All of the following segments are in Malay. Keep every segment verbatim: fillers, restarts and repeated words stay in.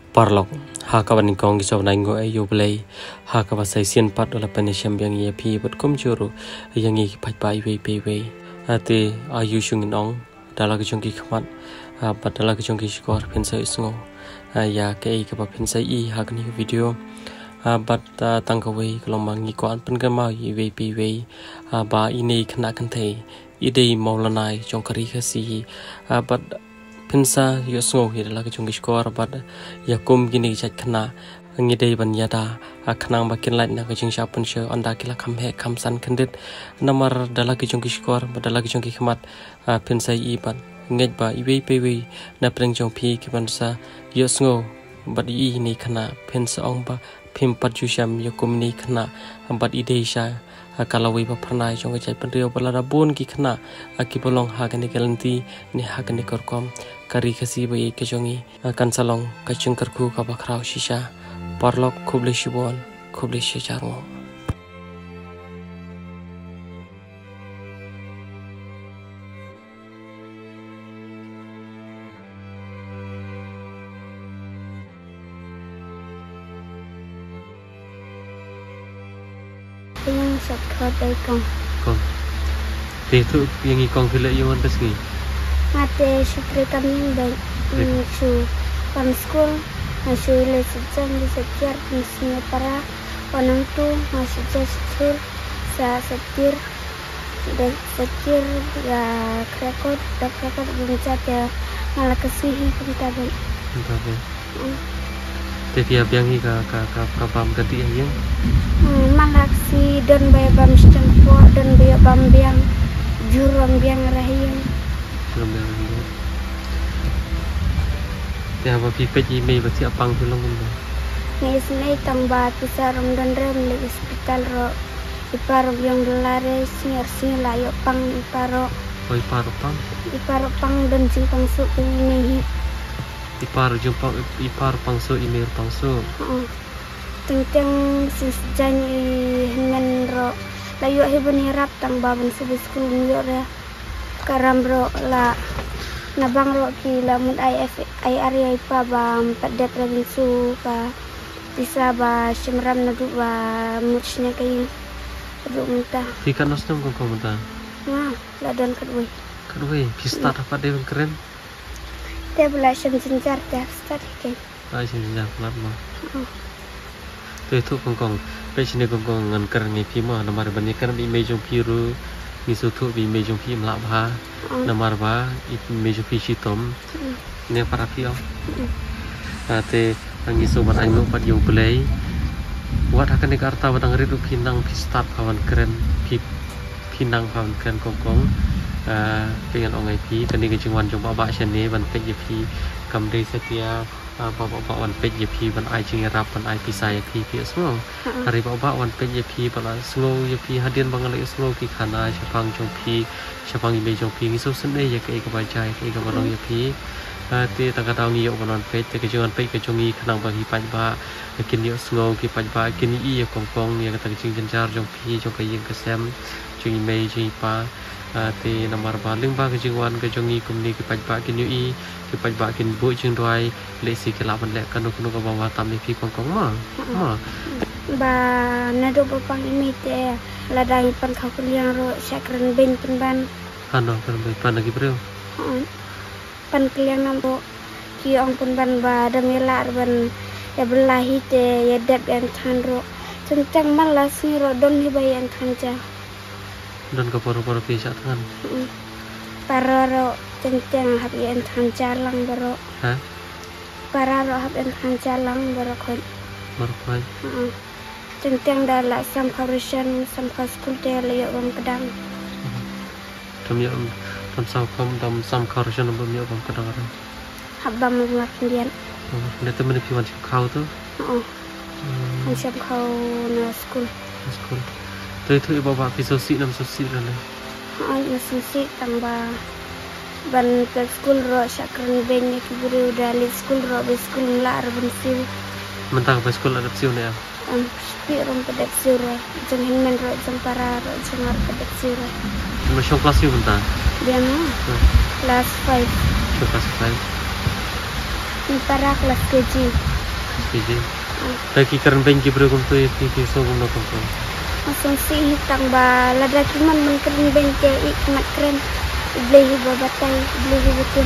Parlok hakawan kong gisaw na ngo ay yublay hakawa say sian pat wala panisham yang iya pi but kumjuru yang i pat pai we pe we ate ayu shungin ong dala ki chungki khmat pat dala ki chungki skor pensai sngo ya ke ka pa pensai i hakni video bat tangkawai kelomang i ko an pen gama i we pe we ba ini khna kan thei idei maulanai chongkari khasi bat pensa yosngo hidala ke chungi skor bad yakum gini chat khna ngidei ban yada akhnang bakin lait na ke chung shapun sho anda kila kham he kham san khandit namar dala ke chungi skor badala ke chungi khmat pensa i ban ngej ba iwe pewe na preng chong phi ki bansa yosngo bad i ni khna pensa ong ba phim pat ju sham yakum ni khna bad idei sha kalawai ba pernai chong ke chat pen rio balada bon ki khna akibolong hagani galanti ni hagani korkom kari khasi bai ke jongi kan salong ka chungkar khu ka bakrao shisha parlok khubli shibon khubli shijarmo yang sakot ay kong kong itu yang ikong kila yuan pesgi mate syukri kami dan su pan school masih le sejam di sekitar misinya para orang tu masih gestur sa setir dan setir ya krekot tak krekot bencet ya malah kesihi kita ben kita ben jadi apa yang ika ka ka prabam ganti yang malah si dan bayam stempo dan bayam biang juram biang rahim ya apa pipet email berarti apang tulung benda ni isnai tambah pisar dan rem di hospital ro iparo yang gelare siar sing layo pang iparo oh iparo pang iparo pang dan jingpang su ini iparo jingpang iparo pang su email pang su tentang sisjani hen ro layo hebani rap tang baban sebeskul yo ya karam ro la nabang ro ki lamun I F I area pa ba padet provinsu pa bisa ba simram na du ba mutsnya kay du muta ikan nasdem kong kong muta nah ladan kadwe kadwe pista apa deh keren te bela sim sinjar te start ke ai sim sinjar pelat mah tu itu kong kong pe sini kong kong ngan keren ni pi mah namar bani kan bi mejong piru ni sutu bi mejong pi mlak ba namar ba i mejong pi sitom ne para pi om ate angi so ban ainu pat yo play wat akan dikarta batang ridu pinang pi start kawan keren pi pinang kawan keren kong kong pengen ongai pi kan ni jingwan jong ba ba chane ban pe ye pi kam dei setia ba ba ba wan pe ye pi ban ai jing rap ban ai pi sai pi pi small hari ba ba wan pe ye pi bala slow ye pi hadian bangal ye slow ki khana chapang jong pi chapang ime jong pi ngi so sene ye ke ka ba jai ke ka ba ye pi te ta ka taw ngi yo ban pe te ke jong pe ke jong ngi khanang ba hi pa ba kin yo slow ki pa ba kin i ye kong kong ye ka ta jing jan jar jong pi jong ka yeng ka sem jing ime jing pa te namar ba ling ba ke jingwan ke jongi kumni ke pajba kin ui ke pajba kin bu jing doi le si ke laban le kanu kanu ka bawa tam ni pi kong kong ma ma ba na do ba pang imite la dai pan kha kuliang ro sakran ben pan ban ano kan be pan lagi bro pan kuliang nam bo ki ong pan ban ba damela ban ya belahi te ya dab yang than ro cencang malas ni ro don hi bay yang thanja dan ke poro-poro pisah tangan pararo cenceng hab yang than jalang baro ha pararo hab yang than jalang baro kon baro kon cenceng dala sam foundation sam school te le bam kedang tam yo tam sam kom tam sam foundation bam yo bam kedang ara hab bam mar kendian ne temen pi wan khau tu oh an sam khau na school school tu itu ibu bapa sosi nam sosi rana an sosi tambah ban ke school ro sakran ben ki buru dali school ro be school la ban sil mentang ke school ada siu ne am pi rom ke dak siu ro jeng hin men ro jeng para ro jeng ar ke dak siu ro cuma show kelas siu mentang dia no kelas five show kelas five ni para kelas K G Jadi, lagi keren bengki beragam tu itu itu sogum nak kongkong. Masuk si hitang ba lada cuman men keren bengki ikmat keren. Beli babatai, beli betul.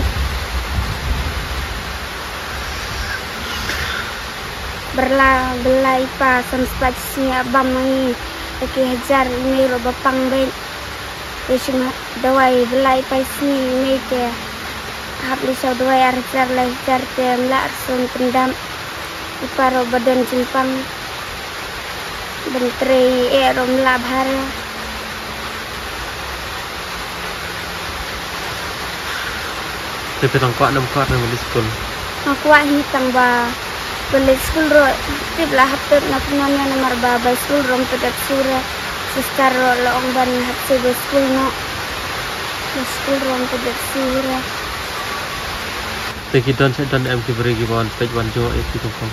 Berla belai pa sempat sini abang mangi lagi hajar ini roba pangben Isma dawai belai pa sini ini ke hab lisau dawai arjar lajar ke mla arsun pendam ipa roba don jimpang bentrei e rom labhar Tapi tang kuat enam kuat nama di sekolah. aku hitang ba Beli school ro, tiblah hapet na punonya nomor baba school rom pedat sura, besar ro loong ban hapse be school no, school rom pedat sura. Tapi don saya don em kiberi kibawan page one jo itu kongkong.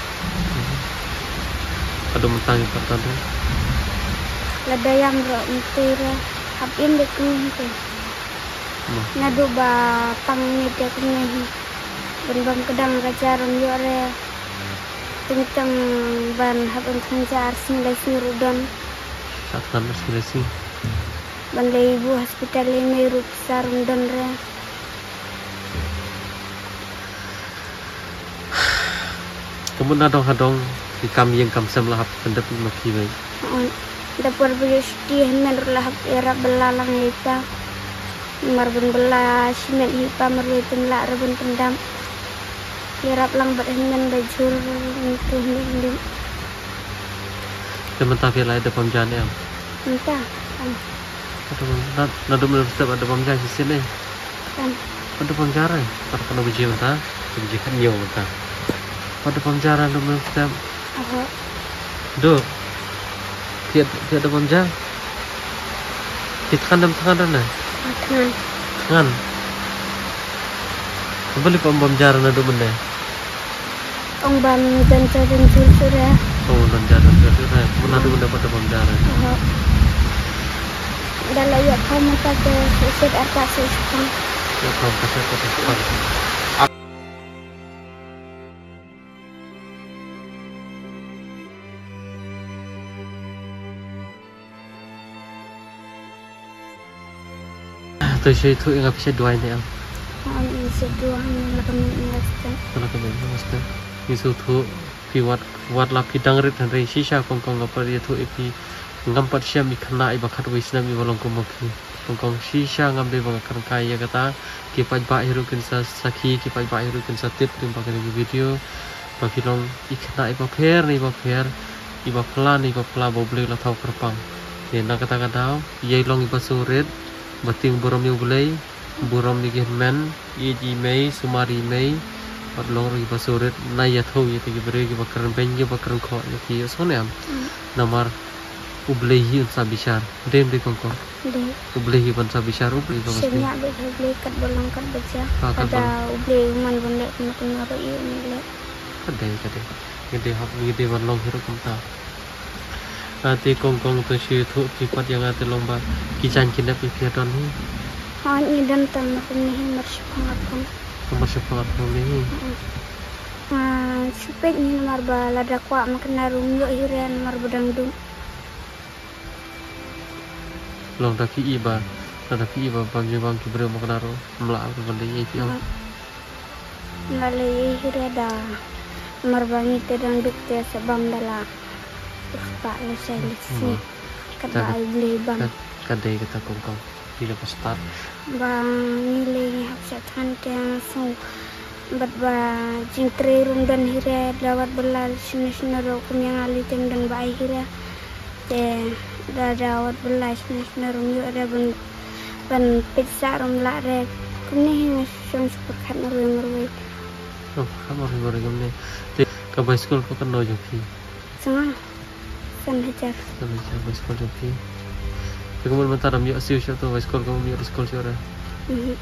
Ada mentang yang pertama. Lada yang ro mentira, hapin dek nih. Nadu ba pang ni dek nih. Bang kedang kacarum yore. Tentang ban habang kanjar sinilai sinurudon. Saat nama sinilai sing. Ban ibu hospital ini rup sarum don re. Kemudian adong adong di kami yang kami semlah pendap maki baik. Dapur beristi hendak lahap era belalang kita. Marbun belah simen hipa marwai penla rebun pendam. Kirap lang berhendak bajur itu hendak. Sementara villa ada pemjaan yang. Entah. Ada nak nak dulu setiap ada pemjaan di sini. Kan. Ada pemjara. Para penuh biji mentah, biji kanyo mentah. Ada pemjara dulu setiap. Apa? Do. Tiada tiada pemjara. Kita kan dalam tangan dah. Tangan. Tangan. Kembali pemjara nado benda. Ong ban dan dan sudah. Oh dan jalan sudah. Menado benda pada pemjara. Oh. Dah layak kamu pada sesuatu apa sesuatu. Ya kamu kasih pada sesuatu. Tu saya tu yang apa saya dua ini am. Oh ini sedua ini lah kami ingatkan. Kalau kami ingatkan. Isu tu piwat piwat lah pidang rit dan resi sah kongkong apa dia tu ipi ngampat siam ikana ibakat wisnam ibalong kumaki. Kongkong sisa ngambil bangkan kaya kata kipai ba hiru kinsa saki kipai ba hiru kinsa tip rimpa kali video. Bagi long ikana iba per ni iba per iba pelan iba pelan boleh lah tahu kerpang. Dia nak kata kata ia long iba surit. Bating buram yang boleh, buram ni men, iji mei, sumari mei, padlong lagi basurit, naya tahu ya tiga beri kita bakaran benjo bakaran kau ya kiri soalnya, namar ublehi unsa bisar, dem di kongkong, ublehi unsa bisar ublehi kongkong. Sebenarnya bisa ublehi kat bolong kat baca, ada ublehi man benda kena kena roi ni le. Kadai kadai, gede hak gede bolong hirup kita. Ati kongkong tu si tu pipat yang ati lomba kijan kinda pipiat don ni. Ha ni dan tan aku ni marsip pangapun. Marsip pangapun ni. Ah sipet ni marba lada kwa makan narum yo hiran marba dangdung. Long daki iba, daki iba bang bang kibre makan narum melak tu benda ye tio. Ngalai hirada marba ni te dangduk te sabam dala. Pak lesai lesi kata beli bang kadai kata kongkong bila pas start bang nilai hapsatan yang sung berba jingtre rum dan hira lawat belal sini sini rokum yang ali tem dan bayi hira te dah lawat belal sini sini rum yuk ada ban ban pizza rum lah re kumni sung sepakat merui merui oh kamu merui merui kumni te kabai school kau kan nojoki sangat San hajar. San hajar by school joki. Kemudian mentar am yo siu siu tu by school kamu yo school siu ra. Mhm.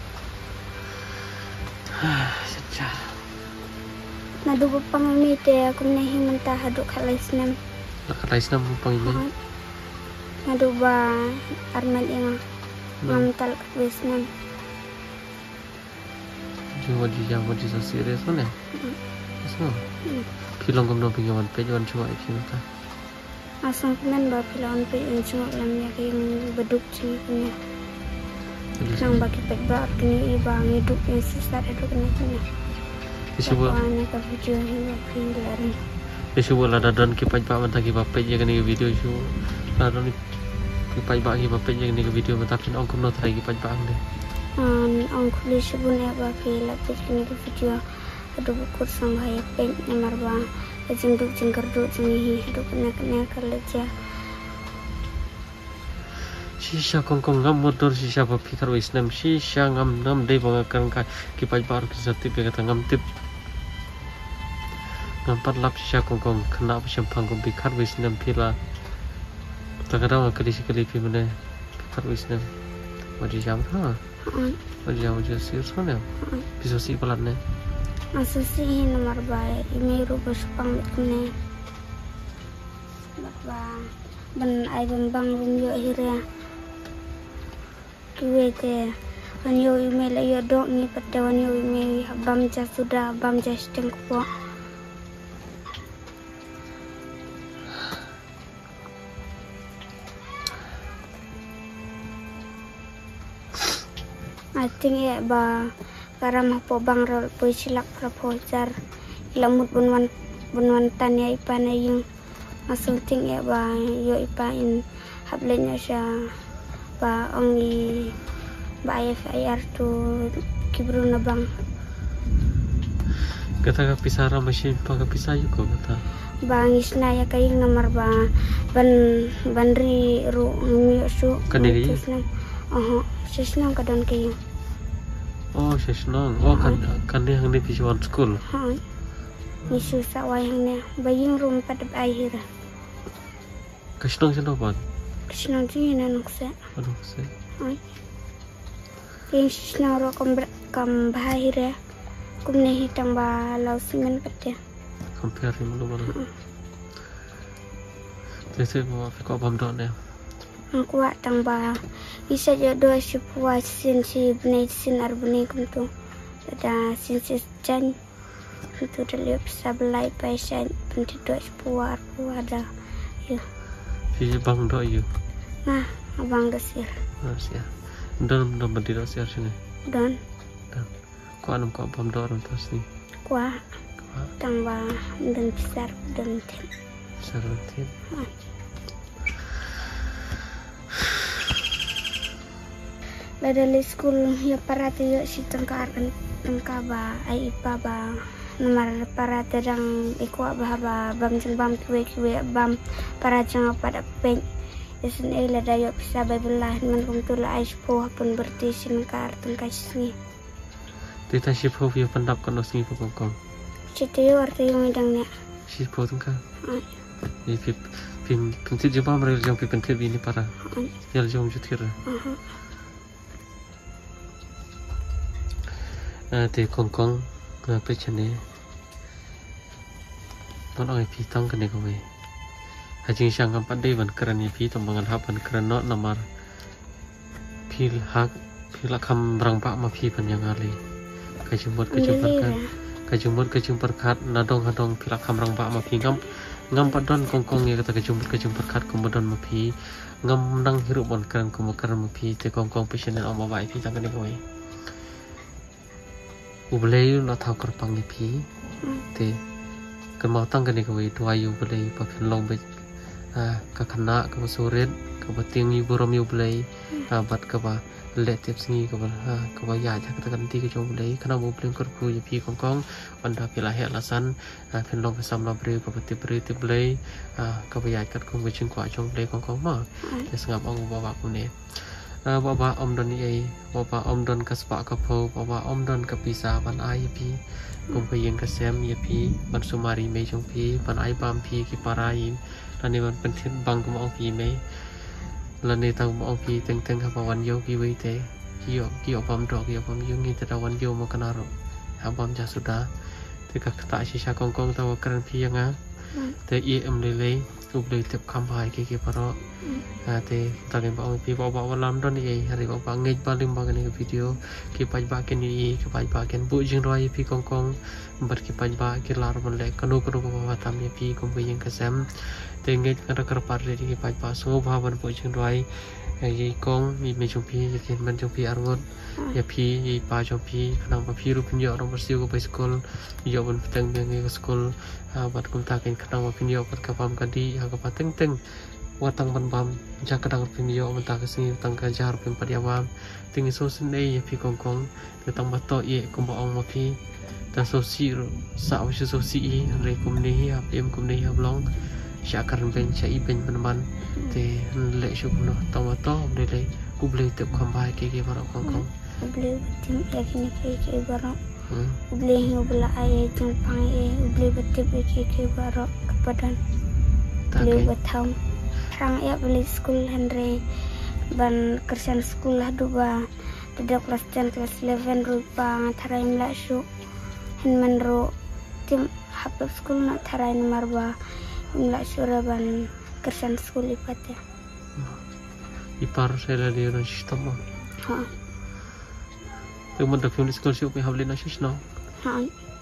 Sejak. Nadu bapang ini te aku nahi mentah haduk kalai senam. Kalai senam bapang ini. Nadu ba arman yang mental kalai senam. Jua di jam di so serius kan ya? oh pilong gomno pingawan pejawan cuma iki ta asam kemen ba pilon pe yang cuma lamnya yang beduk sini punya nang bagi pekbar kini iba ngiduk yang sesat itu kena kena Isibu ana ka video ni pinglari isibu la dadon ki paj ba mata ki bape je kene video isu dadon ki paj ba ki bape je kene video mata pin ong kumno thai ki paj ba ang de an ong khuli sebun ya ba pila pe kini video adu bukur sang haya pen namar ba jing duk jing kerdu jing hi adu kena kena kerja shisha kong kong ngam motor shisha ba pikar wisnam shisha ngam nam de ba kan ka ki paj ba ki sati pe kata ngam tip nampat lap shisha kong kong kena pasam panggung pikar wisnam pila takadang kali sekali pi mana pikar wisnam wajib jam ha wajib jam wajib sir sana bisa si pelan ne asasi nomor baik ini rubus pang ne bang ben ai ben bang rum yo hira kiwe te ban yo email yo dok ni pada yo email bam ja sudah bam ja steng ko I think ya ba karam po bang rol po silak proposer ilamut bunwan bunwan tanya ipana yung masuk ting ya ba yo ipain hablenya sya ba ongi ba F I R tu kibru na bang kata ka pisara mesin pa ka pisayo ko kata bangis na ya kayong nomor ba ban banri ru mi su kaniri oh sesnang kadon kayo oh sesnang oh kan kan ni hang ni visual school ha ni susah wayang ne baying rum pada akhir kasnang sino ba kasnang ji na nukse aduh se ai yang sesnang ro kam kam bahir kum ne hitang ba lau simen pate compare ni lu mana tese mo fa ko bam do ne aku tang ba isa jodoh si puas sin si bne sin arbune kuntu ada sin si jan itu terlihat bisa belai paisan pentit dua puar puada ya si bang do you nah abang desir desir dan dan berdiri desir sini dan dan ko anum ko bam do orang terus ni kuah tambah dan besar dan tim besar tim Ladali school ya parati yo si tengkar tengka ba ai ipa ba nomor parati dang ikwa ba ba bam jeng bam kiwe kiwe bam para jeng pada pen isen e lada yo bisa babelah man kum tula ai spo pun berti sin kar tengka sini tita shipo yo pendap kan osni po kong cite yo arti yo midang ne shipo tengka ni pip pin pentit jumpa mereka jom pip pentit ini para ya jom jutir thì con con pe chane non oi pi tang kene ko we ha jing sang kam pandai ban kran ni pi tom bangan hapan kran no namar pil hak pil kham rang pa ma pi pan yang ali ka jumot ka jumper kan ka jumot ka jumper khat na dong ha dong pil kham rang pa ma pi ngam ngam padon kong kong ye kata ka jumot ka jumper khat komodon ma pi ngam nang hirup ban kran ko kran ma pi te kong kong pe chane om ba bai pi tang kene ko we ubelai na thau kar pang ni pi te kan mau tang kan ni ko dua yu ubelai pa phin long be a ka khana ka suret ka bating yu borom yu ubelai a bat ka ba le tep singi ka ba ha ka ba ya ja ka kan ti ka jong ubelai khana bu pleng kar pu yu pi kong kong anda pila he la san a phin long ka sam la bre ka ba ti bre ti ubelai a ka ba ya kat kong be ching kwa jong ubelai kong kong ma te sangap ong ba ba ku ne bapa om don ni bapa om don kaspa kapo bapa om don kapisa ban ai pi kumpayen kasem ye pi ban sumari me jong pi ban ai bam pi ki parai lani ban pentin bang kum ong pi me lani tang ong pi teng teng ha wan yo pi we te ki yo ki yo bam do ki yo bam yung ni te wan yo mo kanaro ha bam ja sudah te ka ta si sha kong kong ta wa kran pi yang a te i em le le tu boleh tiap kampai ke ke para te takin ba pi ba ba lam don ni hari ba ba ngai ba lim ba ni video ke pai ba ke ni ke pai ba ken bu jing roi pi kong kong ber ke pai ba ke lar ban le kanu kanu ba tam ni pi kong bi yang kasam te ngai kada kar par ri ke pai ba so ba ban bu jing roi ai kong mi me chung pi ke man chung pi arngot ya pi pa chung pi kanang ba pi ru pin yo rom bersiu ko ba school yo ban petang ngai ke school bat kum takin kanang ba pin yo bat ka pam kadi ha ka pateng teng watang ban bam jak kadang pin yo ban ta ka sing tang ka jar pin pa dia wam tingi so sin ei ya pi kong kong ke tang ba to ye kum ba ong ma pi ta so si ru sa wa so si i re kum ni ha em kum ni ha blong sha karan ben cha i ben ban ban te le shu no tang ba to de le ku ble te kham bai ke ke ba kong kong ble tim ya kini ke ke ba ble hi bla ai chung pai e ble bete ke ke ba ro kepadan ble batam rang ya beli school Henry ban Christian school lah dua tidak kelas ten kelas eleven rupa tarai mla shu hen menro tim hapus school nak tarai marba mla shu ban Christian school ipate ipar sela dia na sistema ha tu mun dak film school shu pe habli na shishno ha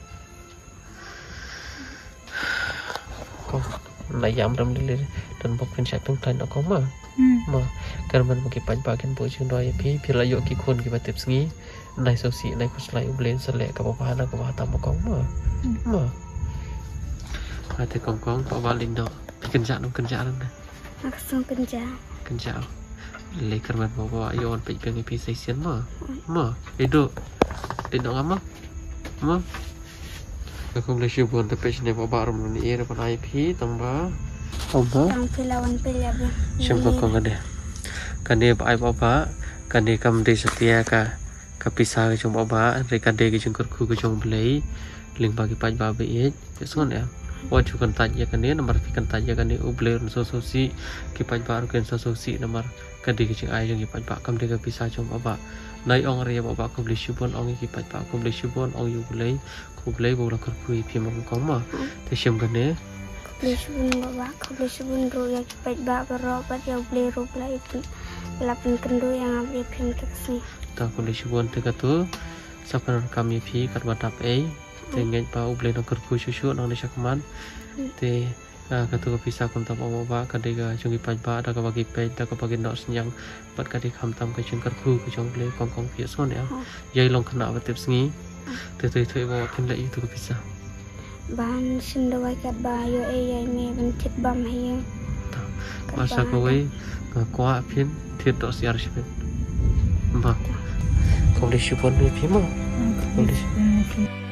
ko na yam ram le dan bok pen sak tang tan ko ma ma kar man mo ki pan pa ken bo chung roi pi pi la yo ki khon ki ba tip sngi nai so si nai ko slai ublen sa le ka ba pa na ka ba tam ko ma ma ha te kong kong pa ba lin do pi ken ja no ken ja na langsung kerja ken ja le kar man mo ba yo on pe pen pi sai sian ma ma edo edo ngama ma aku boleh cuba untuk page ni bawa ram ni era pada I P tambah tambah yang pilawan pilawan siapa kau kan dia kan dia ai bapa kan dia kam dia setia ka ka pisah ke jong bapa rekan dia ke jong kerku ke jong belai ling bagi paj baba e son ya wajib kan tanya kan dia nomor kan tanya kan dia ubler so so si ki paj ba kan so so si nomor kan dia ke jong ai jong ki paj ba kam dia ke pisah jong bapa nai ong ria bapa aku boleh cuba ong ki paj ba aku boleh cuba ong yu belai boleh boleh kerkui pi mam kong ma te siam kan ne boleh subun bawa boleh subun ro ya kipat ba ro bat ya boleh ro bla itu lapan kendu yang abi pim taksi ta boleh subun te katu sapan kami pi kat batap e te ngai pa boleh no kerkui susu nang desa keman te katu ko pisah kum tam oma ba ka de ga jungi pan ba da ka bagi pe da ka bagi no senyang pat ka de kham tam ka chung kerku ka jong boleh kong kong pi son ya yai long khna ba tip sngi tu tu tu bawa kin lagi tu bisa ban sindawai kat bayo e yai me ban tip bam hiya masa kowe kwa pin thiet do siar sipin ba kau boleh syukur ni pi mo boleh